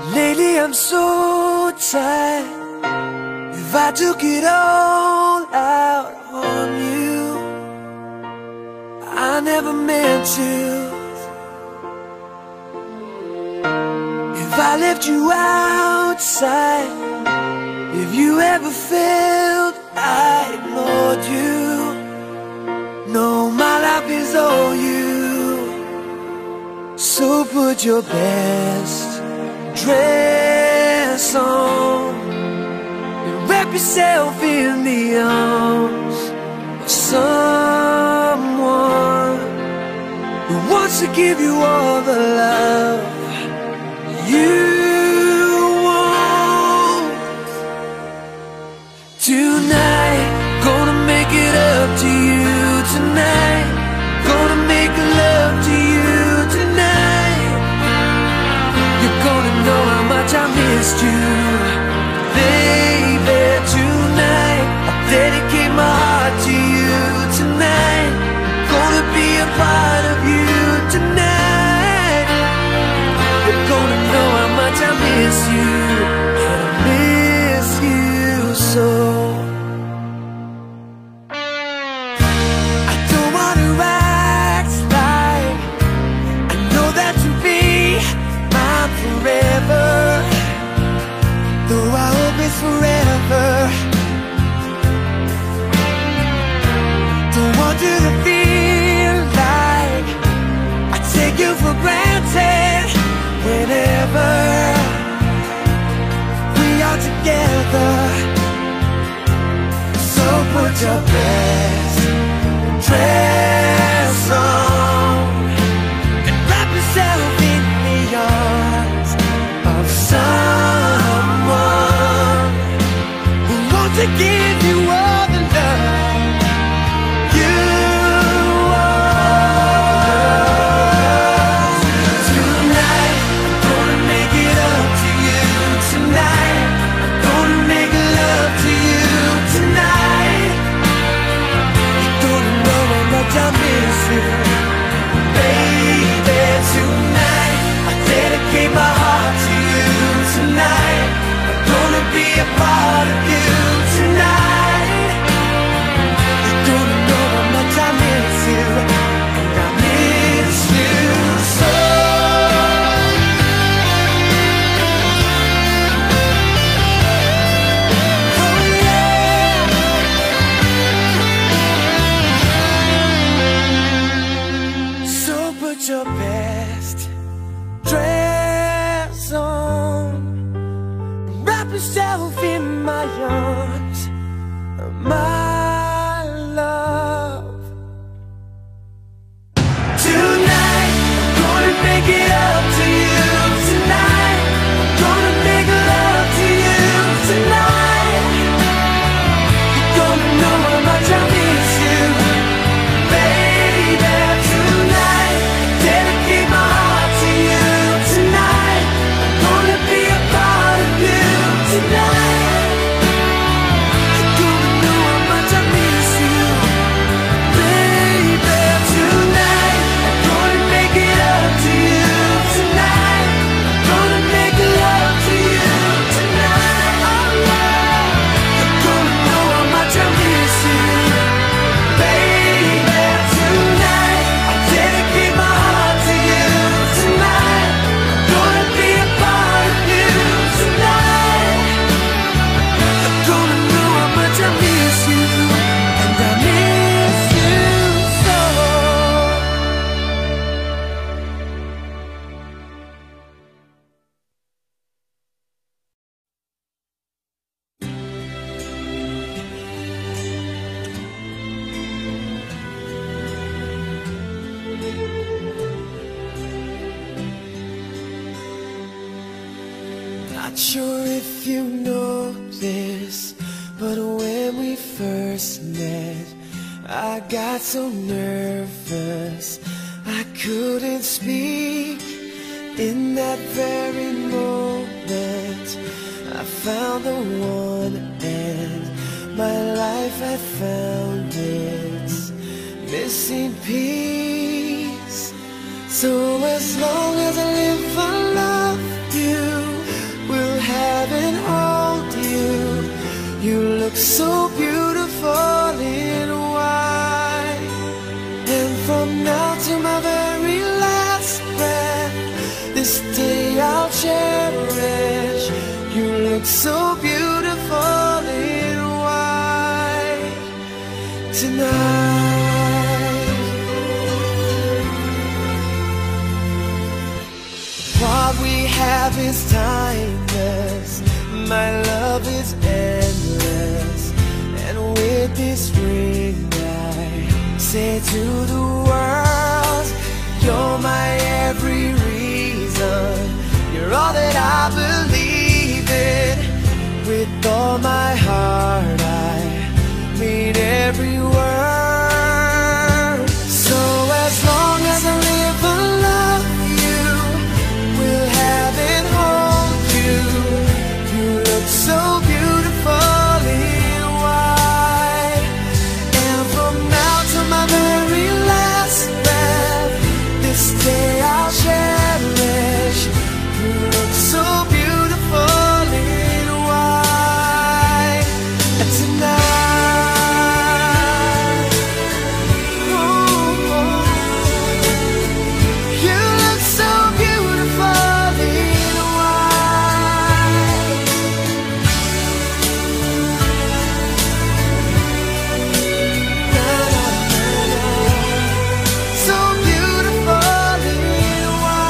Lately I'm so tired. If I took it all out on you, I never meant to. If I left you outside, if you ever felt I ignored you, no, my life is all you. So put your best dress on and wrap yourself in the arms of someone who wants to give you all the love you want. Tonight, gonna make it up to you tonight. Gonna make love to you tonight. You're gonna know how much I missed you, baby. Tonight, I dedicate my heart to you tonight. Gonna be a part of you tonight. You're gonna know how much I miss you, and I miss you so. I don't wanna act like I know that you'll be mine forever, though I hope it's forever. Don't want you to feel like I take you for granted whenever we are together. So put your best dress on and wrap yourself in the arms of someone who wants to give you all the love you want. Tonight, I'm gonna make it up to you tonight. I'm gonna make love to you tonight. You're gonna know how much I miss you, baby. Tonight, I dedicate my heart to you tonight. I'm gonna be a part of you tonight. You're gonna know how much I miss you, and I miss you so. Oh yeah. So put your best dress on and wrap yourself in my arms, my love. Tonight, I'm gonna make it up to you tonight. I'm gonna make love to you tonight. You're gonna know how much I miss you, baby. Tonight, dedicate my heart to you tonight. I'm gonna be a part of you tonight. You're gonna know how much I miss you, baby. Tonight, I'm gonna make it up to you tonight. I'm gonna make love to you tonight. You're gonna know how much I miss you, baby. Tonight, I dedicate my heart to you tonight. I'm gonna be a part of you tonight. You're gonna know how much I miss you, and I miss you so. Not sure if you know this, but when we first met, I got so nervous I couldn't speak. In that very moment, I found the one, and my life had found its missing piece. So as long as I live, I love you. so beautiful in white. And from now to my very last breath, this day I'll cherish. You look so beautiful in white tonight. What we have is timeless, my love is endless. And with this ring I say to the world, you're my every reason. You're all that I believe in. With all my heart I mean every word. So as long as I live I love you, will have and hold you. You look so beautiful in white. And from now to my very last breath, this day I'll cherish. You look so beautiful in white tonight. Oh, you look so beautiful in white. So beautiful in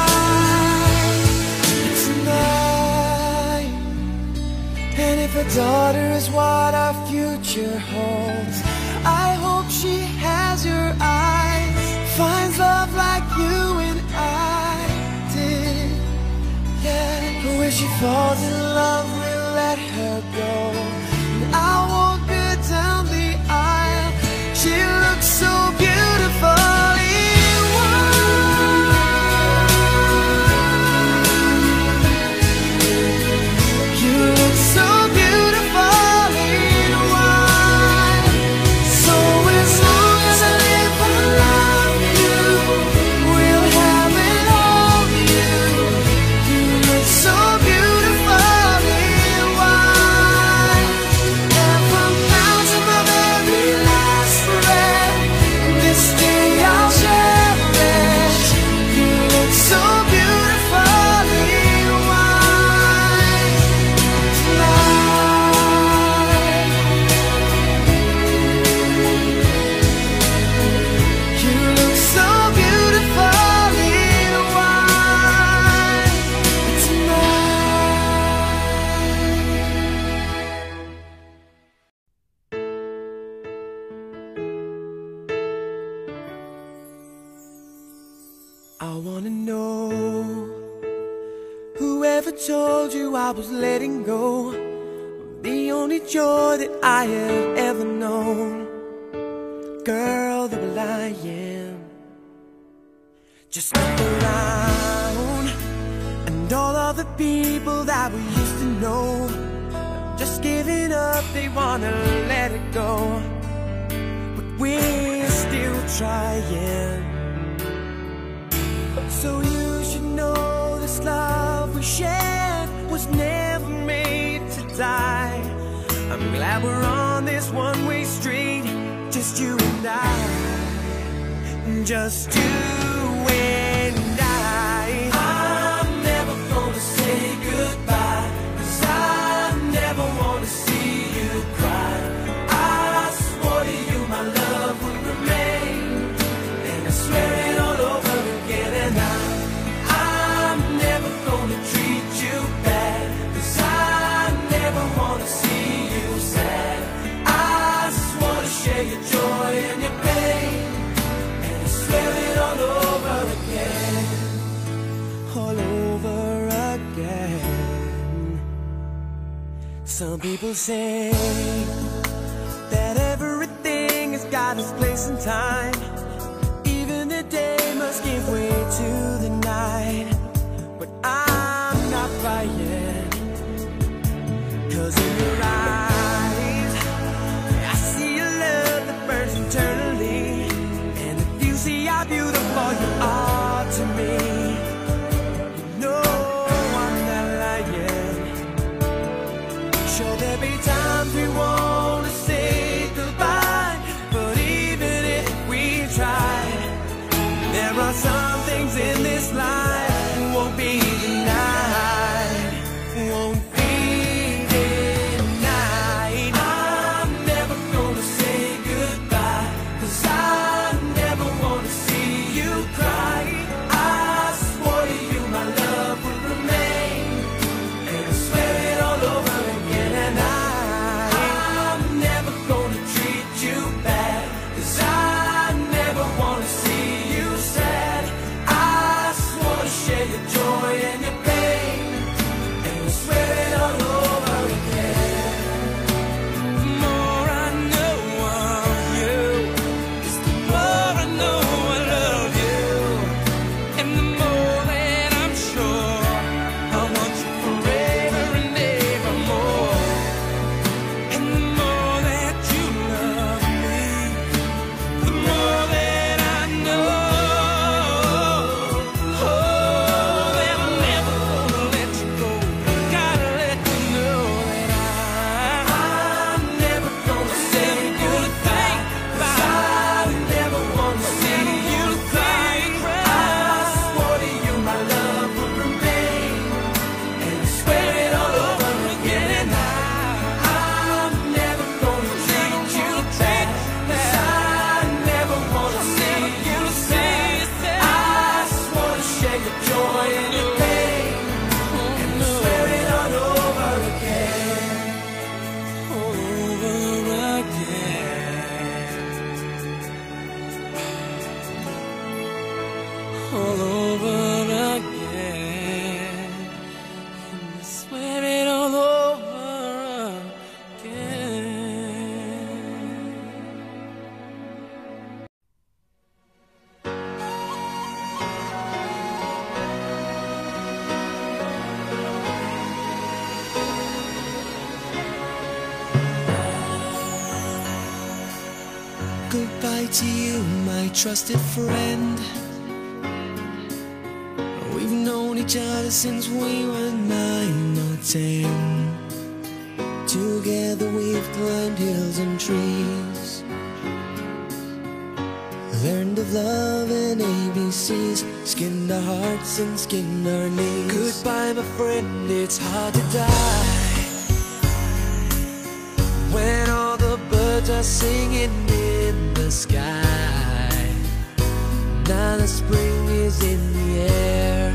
white tonight. And if a daughter is what our future holds, I hope she has your eyes, finds love like you and I did. Yeah, but when she falls in love, we'll let her go. And I'll walk her down the aisle. She looks so beautiful in white. You look so beautiful in white. So as long as I live I love you, will have and hold you. You look so beautiful in white. And from now to my very last breath, this day I'll cherish. You look so beautiful in white tonight. You look so beautiful in white tonight. I wanna know, whoever told you I was letting go, the only joy that I have ever known. Girl, the will I am. Just look around, and all of the people that we used to know, just giving up, they wanna let it go. But we're still trying. So you should know this love we shared was never made to die. I'm glad we're on this one-way street, just you and I, just you and I. I'm never gonna say goodbye, 'cause I never wanna see you cry. I swore to you my love would remain, and I swear it all over again. And I'm never gonna treat you bad, 'cause I never wanna see you sad. I swore to share your joy and your pain, and I swear it all over again, all over again. Some people say that everything has got its place and time. Even the day must give way to the night. But I'm not buying, 'cause in your eyes I see a love that burns eternally. And if you see how beautiful you are to me, you know I'm not lying. Sure, there'll be times we won't goodbye to you, my trusted friend. We've known each other since we were 9 or 10. Together we've climbed hills and trees, learned of love and ABCs, skinned our hearts and skinned our knees. Goodbye, my friend, it's hard to die when all the birds are singing in the sky. Now the spring is in the air,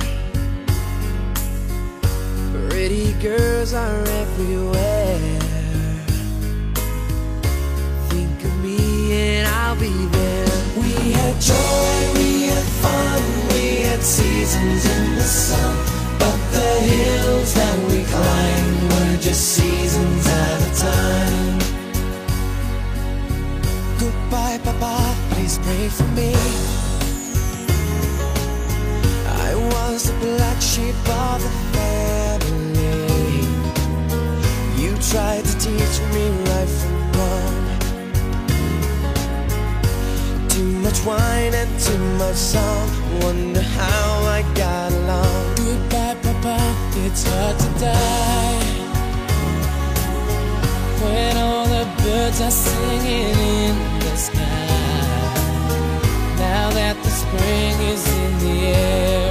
pretty girls are everywhere. Think of me and I'll be there. We had joy, we had fun, we had seasons in the sun, but the hills that we climbed were just seasons at a time. Goodbye, Papa, please pray for me. I was the black sheep of the family. You tried to teach me right from wrong. Too much wine and too much song, wonder how I got along. Goodbye, Papa, it's hard to die when all the birds are singing in the sky. Now that the spring is in the air,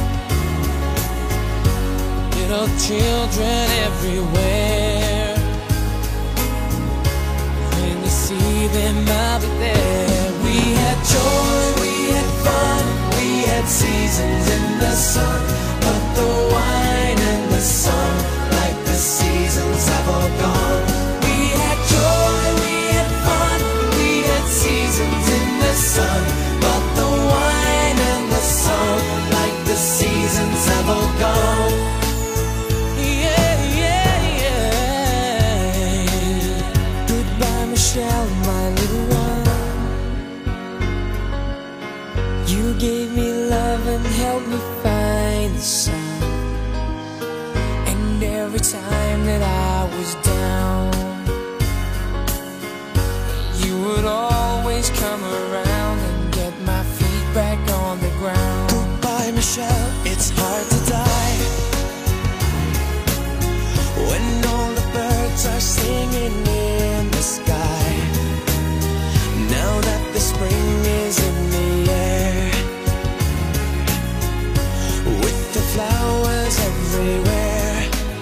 little children everywhere. When you see them, I'll be there. We had joy, we had fun, we had seasons in the sun, but the wine and the sun, like the seasons, have all gone. We had joy, we had fun, we had seasons in the sun, but the wine and the sun, like the seasons, have all gone. Michelle, my little one, you gave me love and helped me find the sun. And every time that I was down, you would always come around and get my feet back on the ground. Goodbye, Michelle, it's hard to die when all the birds are singing in the sky. Now that the spring is in the air, with the flowers everywhere,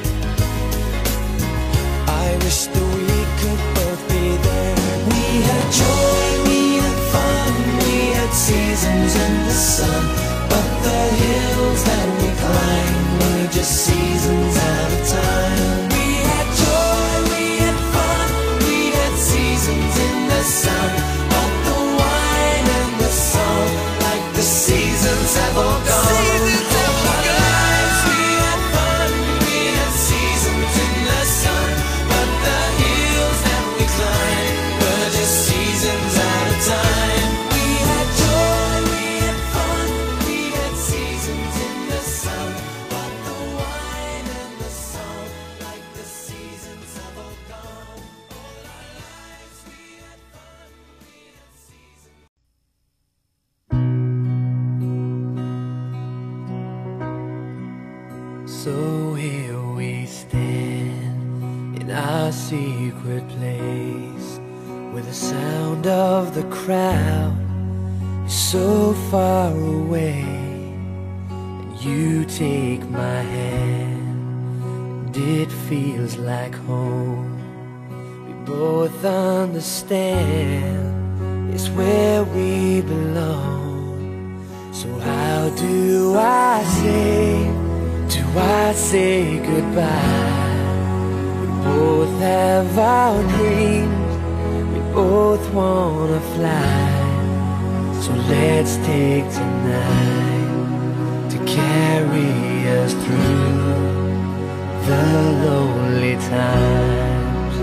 I wish that we could both be there. We had joy, we had fun, we had seasons in the sun, but the hills that we climbed were just seasons at a time. We had joy, we had fun, we had seasons in the sun, but the wine and the song, like the seasons, have all gone. Seasons have all gone. We had fun, we had seasons in the sun, but the hills that we climbed were just seasons at a time. We had joy, we had fun, we had seasons in the sun, but the wine and the song, like the seasons, have all gone. All our lives we had fun, we had seasons. So here we stand in our secret place, where the sound of the crowd is so far away, and you take my hand, and it feels like home. We both understand it's where we belong. So how do I say goodbye? We both have our dreams, we both wanna fly. So let's take tonight to carry us through the lonely times.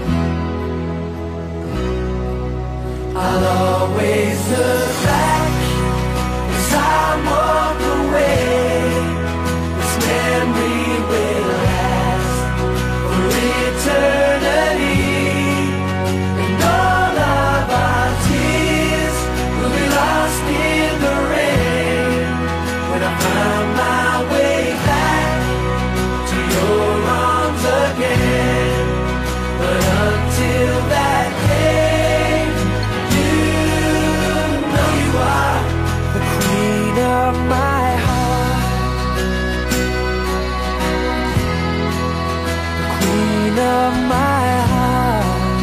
I'll always look back as I walk away. This memory will last for eternity, and all of our tears of my heart.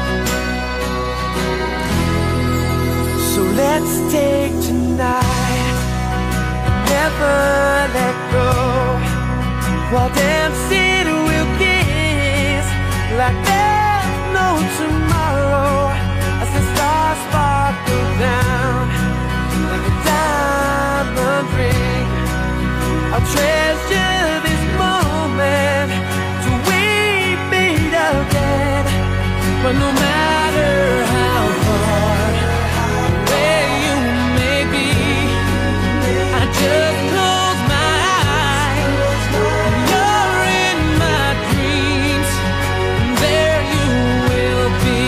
So let's take tonight, never let go, while dancing we'll kiss like there's no tomorrow, as the stars sparkle down like a diamond ring. I'll treasure this moment till we meet again. But no matter how far away you may be, I just close my eyes and you're in my dreams, and there you will be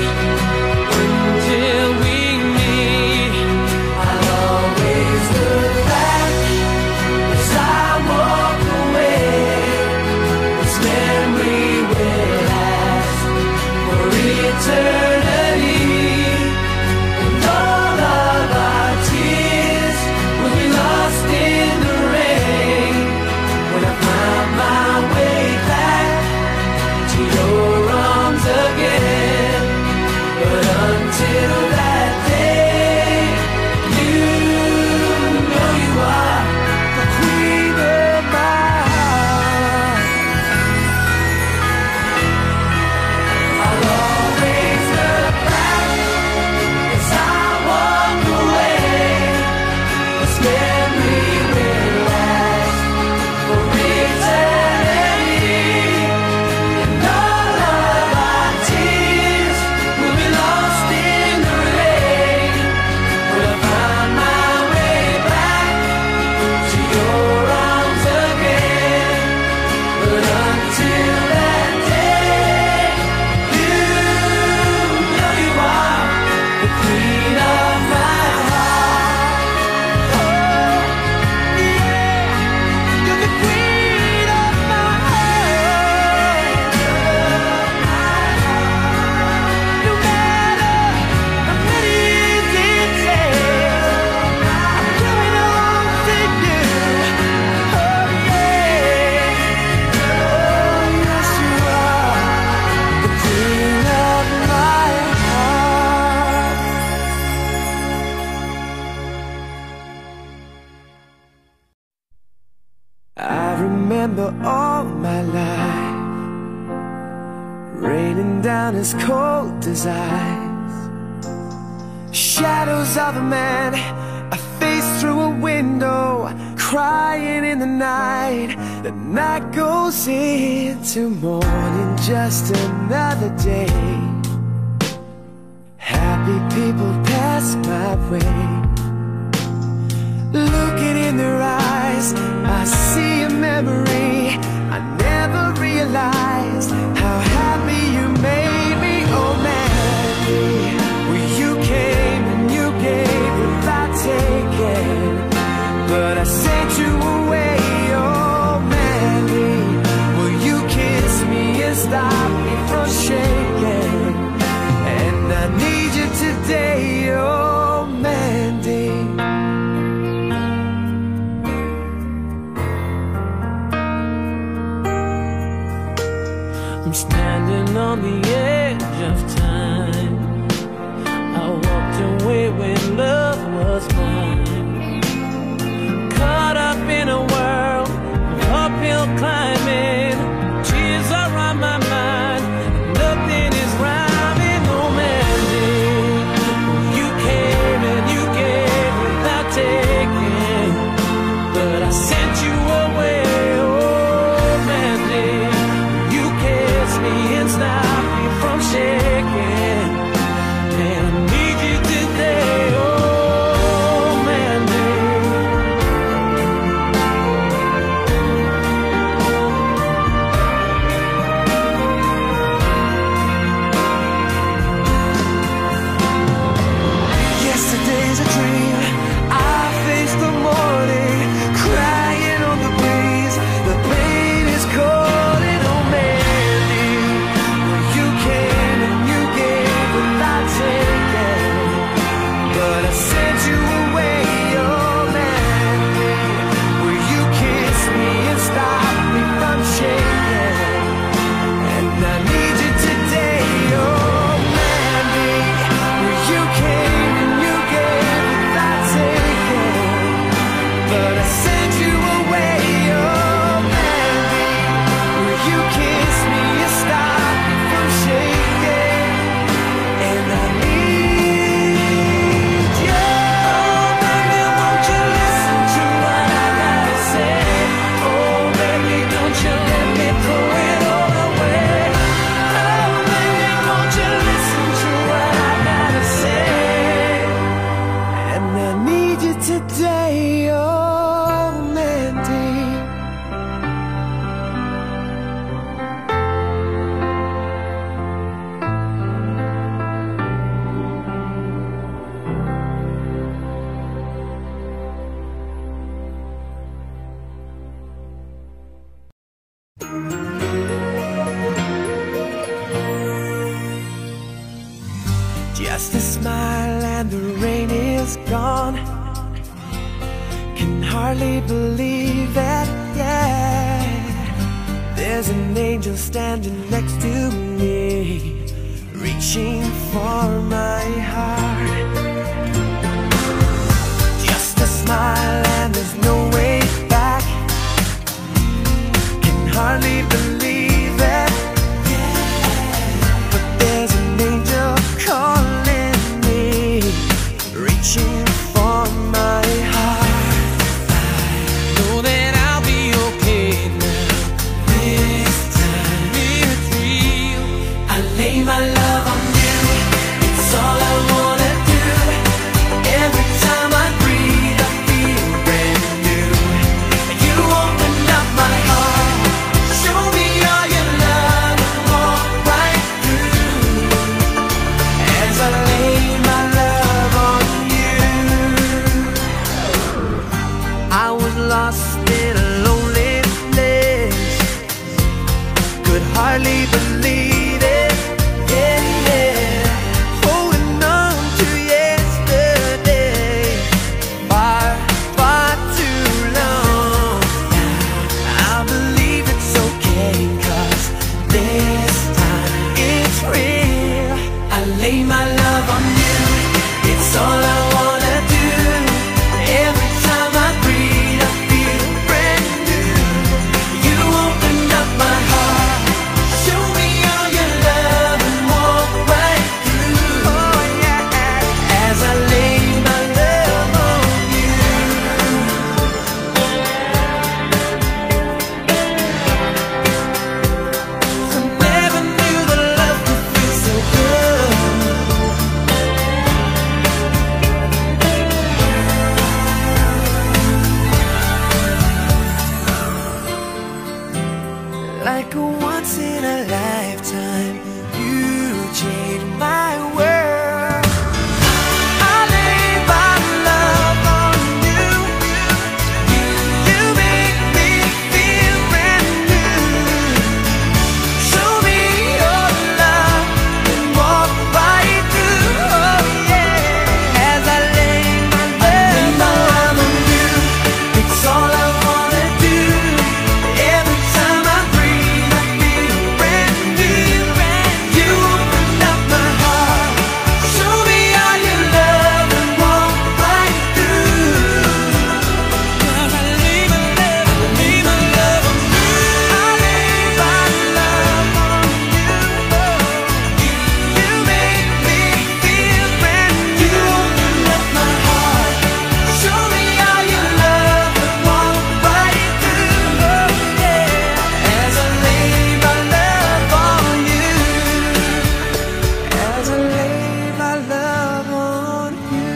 until we meet. I'll always look back as I walk away. This memory will last for eternity, and all of our tears will be lost in the rain when I find my way back to your arms again. But until that day, you know you are the queen of my heart. I'll always look back as I walk away. This memory will last for eternity, and all of our tears will be lost in the rain when I find my way back to your arms again. But until that day, you know you are the queen of my heart. Oh, yeah, you're the queen of my heart. No matter how many details, I'm coming home to you. Oh, yeah. Oh, yes, you are the queen of my heart. I remember all my life raining down as cold as ice. Shadows of a man, a face through a window, crying in the night. The night goes into morning, just another day. Happy people pass my way. Looking in their eyes, I see a memory. I never realized how happy you made me. Oh, Mandy, well, you came and you gave without taking, but I sent you away. Oh, Mandy, will you kiss me and stop me from shaking? And I need you today. Oh, Mandy. I'm standing on the edge of time. I walked away when love was mine. Caught up in a world of uphill climbing. Tears are on my mind, nothing is rhyming. Oh, Mandy, you came and you gave without taking, but I sent you away. Oh, Mandy, you kissed me and stopped me from shaking, and I need you today. Oh, Mandy. Yesterday's a dream. I face the morning, crying on the breeze. The pain is calling. Oh, Mandy, you came and you gave Just a smile and the rain is gone. Can hardly believe it, yeah. There's an angel standing next to me, reaching for my heart. Just a smile and there's no way back. Can hardly believe it, yeah. But there's an angel calling me, reaching for my heart. I know that I'll be okay now. This time it's real. I lay my love on you, it's all I wanna do. Every time I breathe I feel brand new. You open up my heart, show me all your love and walk right through. As I lay my love on you, I was lost in a lonely place, could hardly believe it, yeah, yeah. Holding on to yesterday, far, far too long. I believe it's okay, 'cause this time it's real. I lay my love on you, it's all I wanna do. Every time I breathe I feel brand new. You open up my heart, show me all your love and walk right through. Oh yeah, as I lay my love on you. I never knew that love could feel so good. Like a once in a lifetime, you changed my world. I lay my love on you. You make me feel brand new. Show me your love and walk right through. Oh yeah, as I lay my love on you, it's all I wanna do. Every time I breathe I feel brand new. You open up my heart, show me all your love and walk right through. 'Cause I lay my love on you. I lay my love on you. You make me feel brand new. You open up my heart, show me all your love and walk right through. Oh yeah, as I lay my love on you. As I lay my love on you.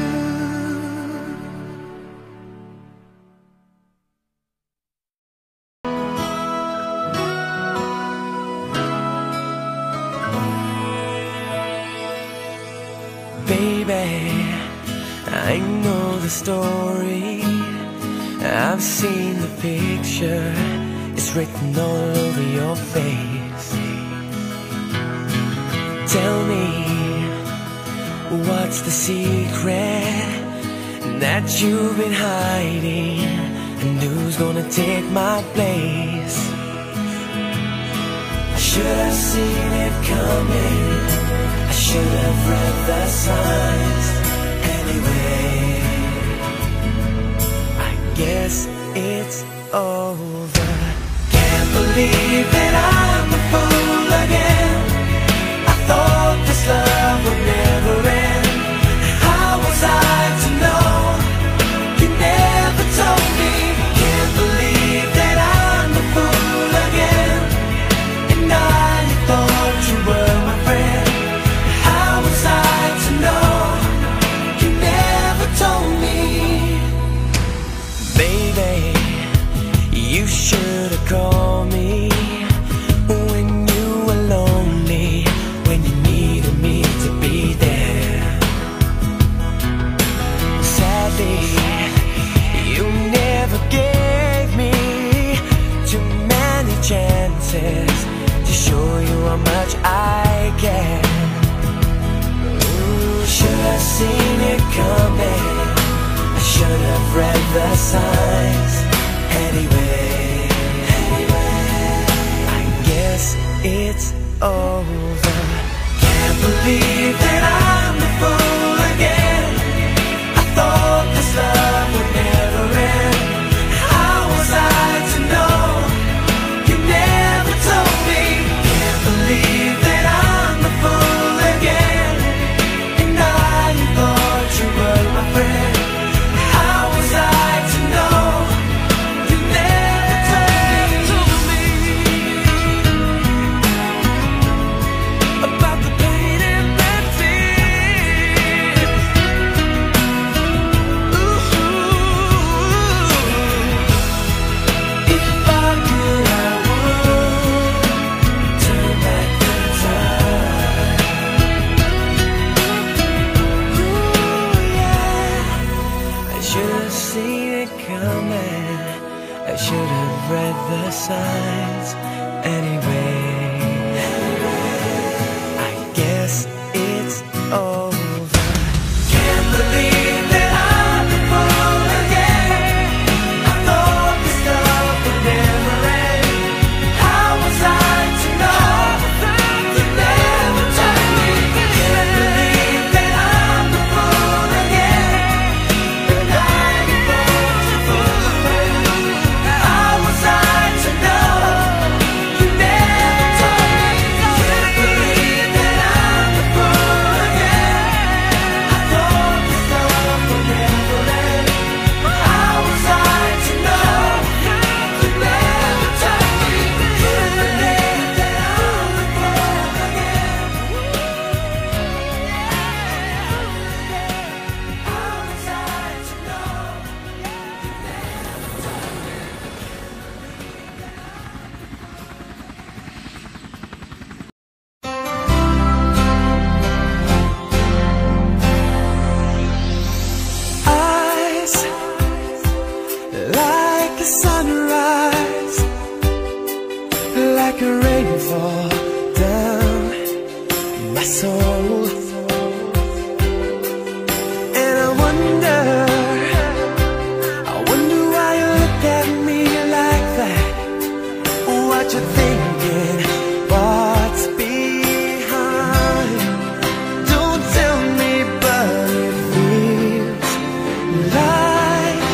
Baby, I know the story, I've seen the picture, it's written all over your face. Tell me, what's the secret that you've been hiding, and who's gonna take my place? I should have seen it coming, I should have read the signs. Anyway, I guess it's over. Can't believe that I'm a fool again. I thought this love would never end. How was I to know? You never told me. Can't believe that I'm a fool again. And I thought you were my friend. How was I to know? You never told me. Baby, you should have called me when you were lonely, when you needed me to be there. Sadly, you never gave me too many chances to show you how much I care. Ooh, have seen it coming. I should have read the signs. Anyway, I guess it's over. Can't believe that I'm the fool again. I thought this love would never end. How was I to know? You never told me. Can't believe that I'm the fool again. And I thought you were my friend. How was I to know? You never told me about the pain and bad feelings. If I could, I would turn back the time. Ooh, yeah. I should have seen it coming. I should have read the signs. Anyway, I guess it's over. Can't believe that I'm the fool again. I thought this love would never end. How was I to know? You never told me. Can't believe that I'm the fool again. And I thought you fool. How was I to know? You never told me. Can't believe that I'm the fool again. I thought this love would never end. How was I to know? You never told me. Can't believe that I'm the fool again. How was I to know? Eyes like a sunrise, like a rainfall down my soul. And I wonder why you look at me like that. What you thinking? What's behind? Don't tell me, but it feels like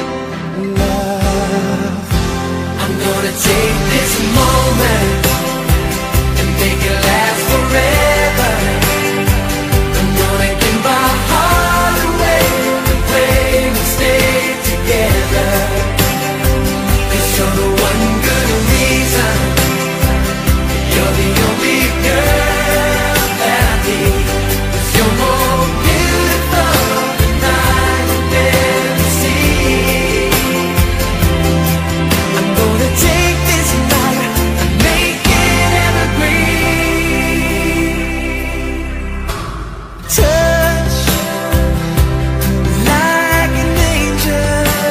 love. I'm gonna take this moment and make it last forever. I'm gonna give my heart away and pray we stay together. 'Cause you're the one good reason. You're the only girl that I need. 'Cause you're more beautiful than I could ever see. I'm gonna take this night and make it evergreen. Touch like an angel,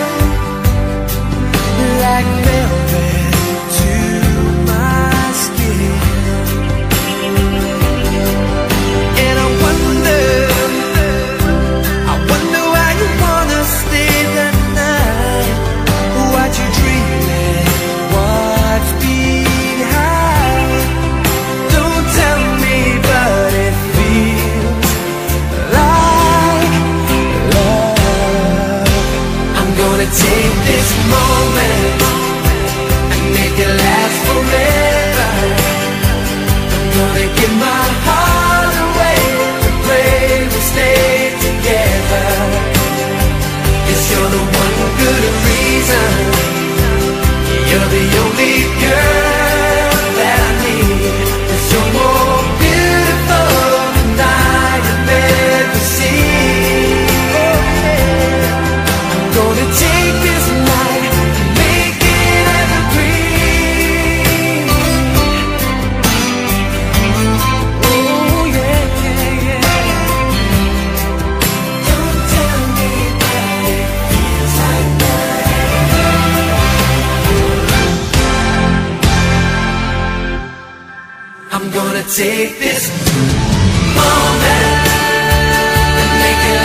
like velvet to my skin. And I wonder why you wanna stay the night. What you dreaming? What's behind? Don't tell me, but it feels like love. I'm gonna take this moment and make it last forever. I'm gonna give my heart away and pray we stay together. 'Cause you're the one good reason. You're the only girl that I need. 'Cause you're more beautiful than I have ever seen. I'm gonna take this night and make it evergreen. Oh yeah, yeah, yeah. Don't tell me that it feels like I'm gonna take this moment and make it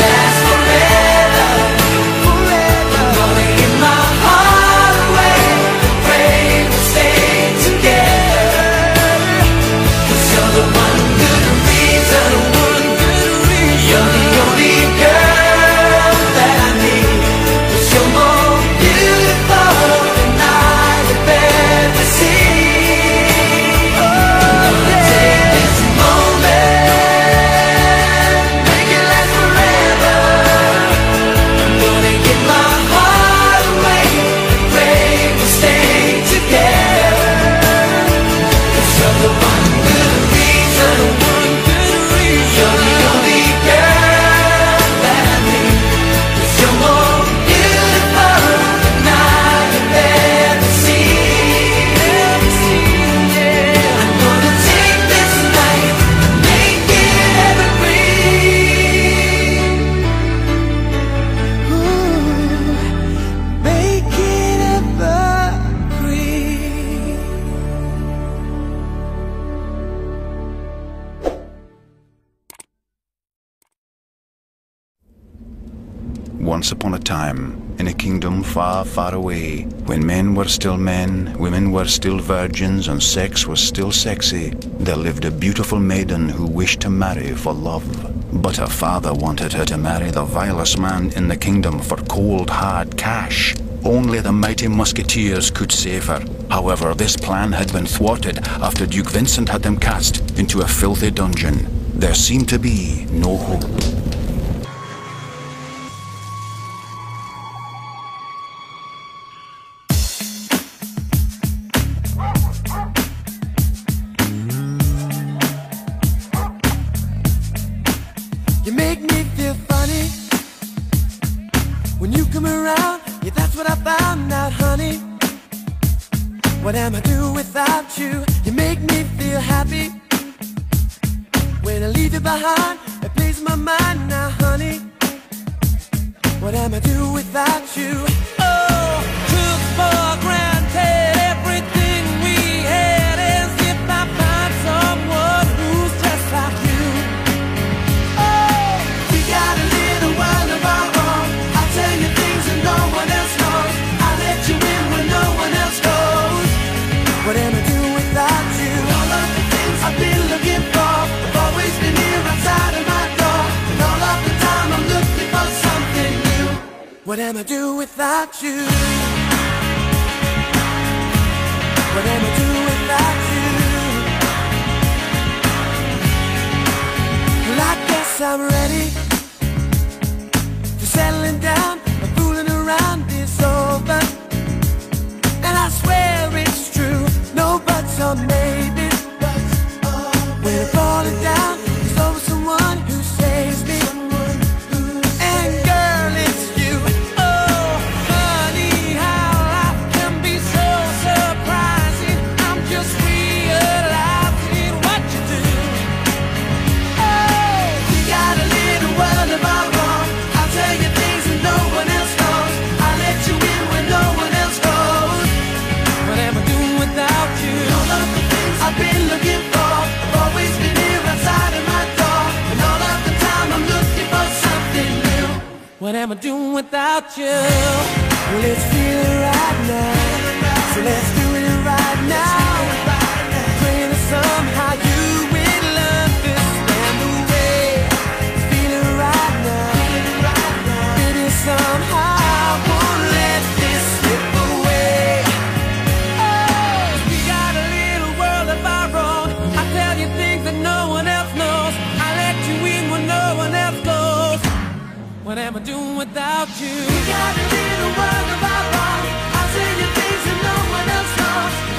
Once upon a time, in a kingdom far, far away, when men were still men, women were still virgins, and sex was still sexy, there lived a beautiful maiden who wished to marry for love. But her father wanted her to marry the vilest man in the kingdom for cold, hard cash. Only the mighty musketeers could save her. However, this plan had been thwarted after Duke Vincent had them cast into a filthy dungeon. There seemed to be no hope. You make me feel funny when you come around. Yeah, that's what I found out, honey. What am I doing without you? You make me feel happy when I leave you behind. It plays my mind now, honey. What am I doing without you? Oh, took for granted everything we had, as if I find someone who's just like you. Oh, we got a little world of our own. I'll tell you things that no one else knows. I'll let you in when no one else goes. What am I doing without you? All of the things I've been looking for have always been here outside of my door. And all of the time I'm looking for something new. What am I doing without you? What am I doing without you? Well, I guess I'm ready for settling down. My fooling around is over, and I swear it's true. No buts or maybes. When I'm falling down, there's always someone who saves me. And girl, it's you. Oh, funny how life can be so surprising. I'm just realizing what you do. Oh, we got a little world of our own. I'll tell you things that no one else knows. I'll let you in when no one else goes. What am I doing without you? All of the things I've been looking for have always been here outside of my door. And all of the time I'm looking for something new. What am I doing without you? Well, let's feel it right now. So let's do it right now. Praying that somehow you will understand the way. Feel it right now. Maybe somehow I won't let this slip away. Oh, we got a little world of our own. I tell you things that no one else knows. I let you in when no one else goes. What am I doing without you? We got a little world of our own. I tell you things that no one else knows.